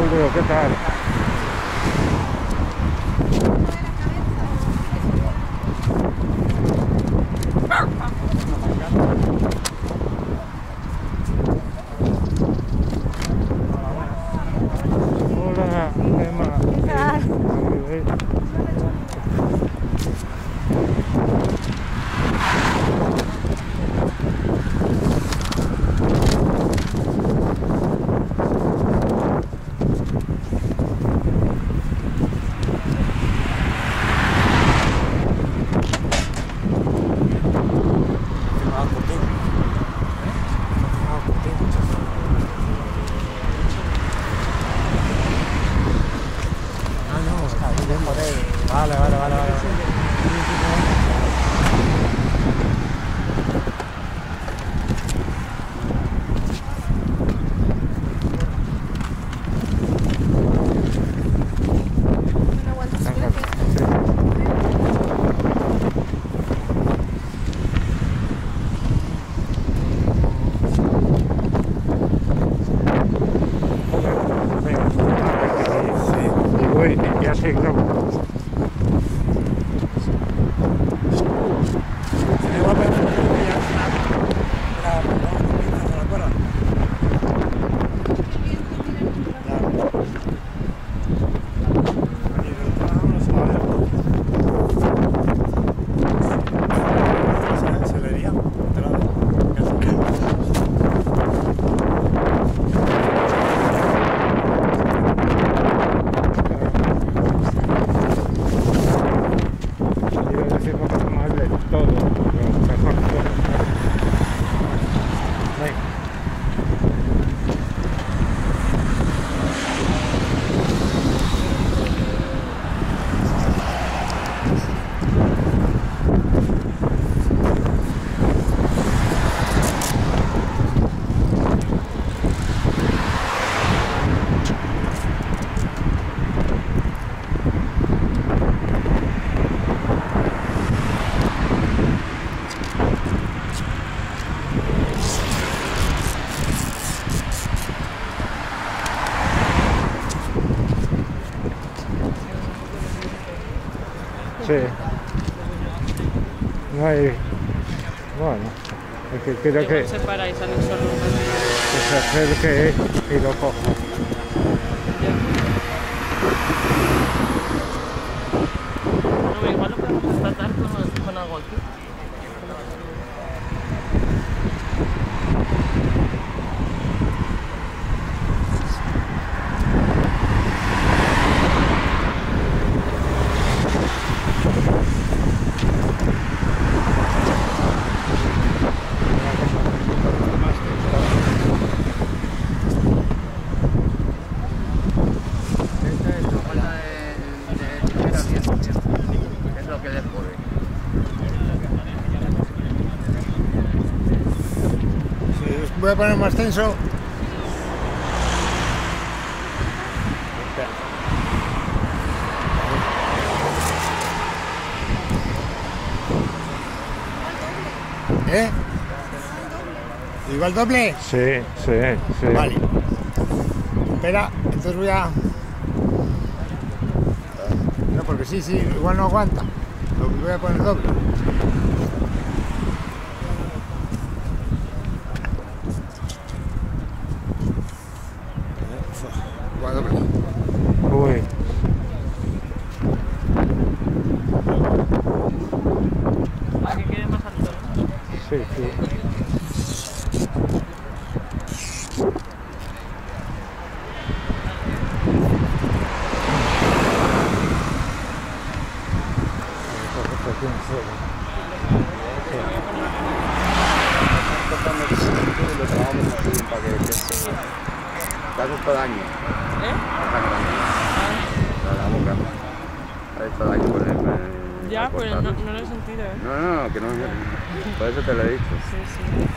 Julio, ¿qué tal? Hola, Emma. ¿Qué tal? Vale. No aguanto, espérate. Y voy, ya sé, no. Sí. No hay... Bueno, es que creo que se para y sale solo se acerque y lo coja. No, igual lo podemos tratar con algo aquí. Voy a poner más tenso. ¿Eh? ¿Igual doble? Sí. Vale. Espera, entonces voy a... No, porque sí, igual no aguanta. Lo voy a poner doble. Uy. ¿A que quede más alto? Sí. ¿Te has hecho daño? La boca. ¿Te has hecho daño con el... Ya, pues no lo he sentido, ¿eh? No, que no. Por eso te lo he dicho. Sí.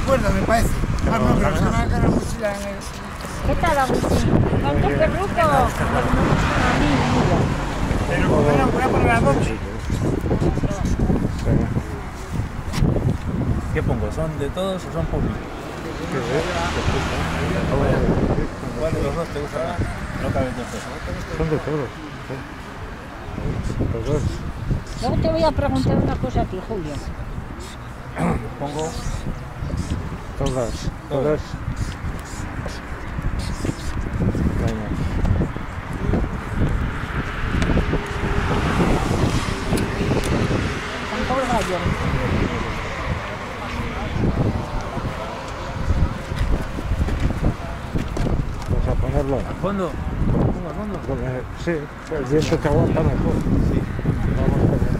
recuerda, me parece. Ah, no, pero se me ha quedado la mochila en el... ¿Qué tal, Agustín? ¿Cuánto perruco? A mí, mira. Pero como era por poner las dos. ¿Qué pongo? ¿Son de todos o son públicos? ¿Cuál de los dos te gusta más? No caben dos pesos. Son de todos. Los dos. Luego te voy a preguntar una cosa a ti, Julio. Pongo Todas. Venga. San Paul Gallo. Vamos a ponerlo. al fondo. Pongo al fondo. Sí, el viento te aguanta mejor. Sí. Vamos a ver.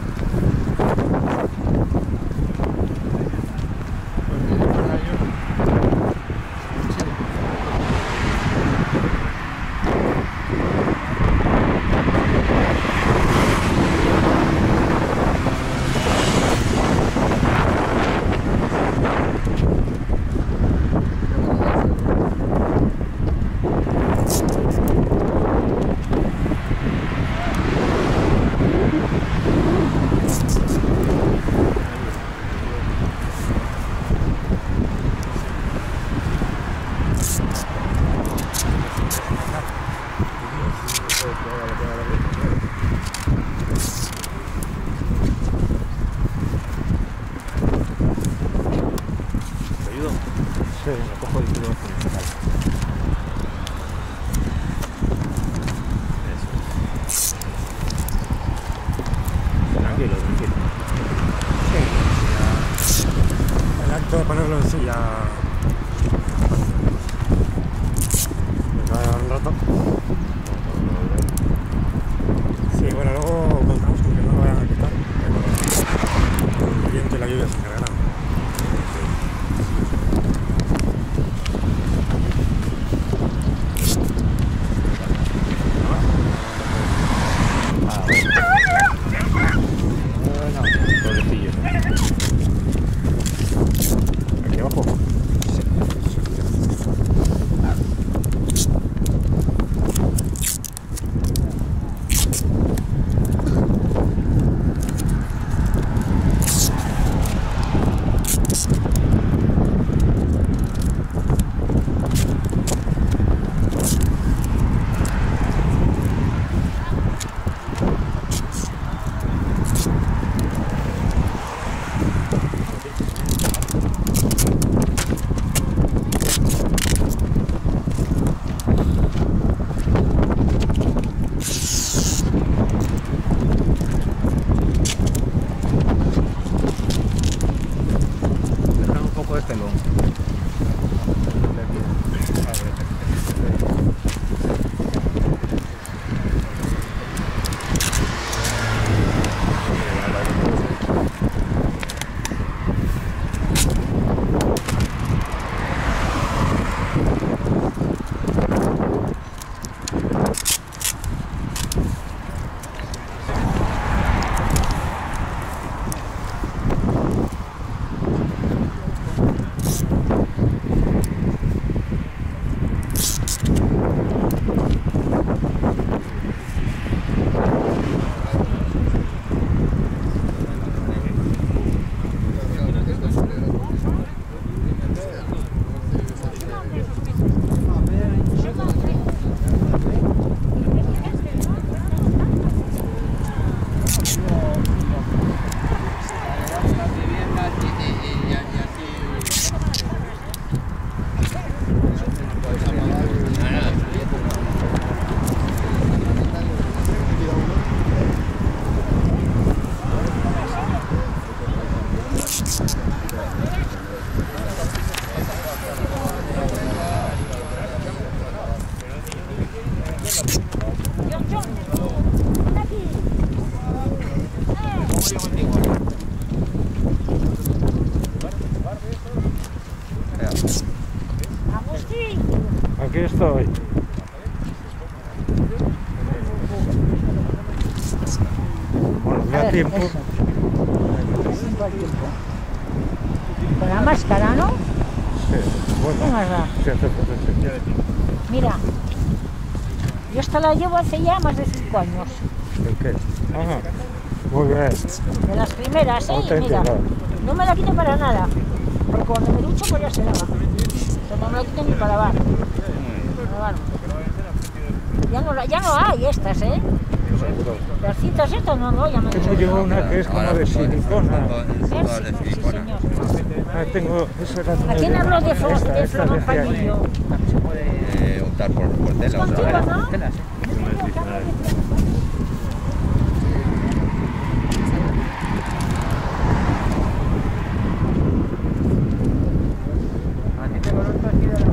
¿Te ayudo? Sí, Lo cojo y tiro. Tranquilo. el acto de ponerlo en silla. Me va a llevar un rato. Sí, bueno, luego contamos con que no lo vayan a quitar. Pero el viento y la lluvia se encargarán. Pobrecillo. Aquí abajo. Dejar un poco de telón. Agustín. Aquí estoy. Bueno, me da tiempo. Eso. Tiempo al tiempo. Con la máscara, ¿no? Bueno, ¿Qué más da? sí, acepto. Mira, yo esta la llevo hace ya más de 5 años. ¿El qué? Ajá. Muy bien. De las primeras, ¿eh? Y Auténtica. mira, no me la quito para nada. Porque cuando me ducho, pues ya se lava. Pero no me la quito ni para lavar. Ya no hay estas, ¿eh? Seguro. Las cintas estas no, ya me Tengo yo una que es como de silicona. Sí, señor. Ah, tengo... Eso era ¿A quién habló de esta Flor decía Pañillo? Se puede optar por Es tela o contigo, sea, ¿no? Telas, ¿eh? A ti te conozco aquí de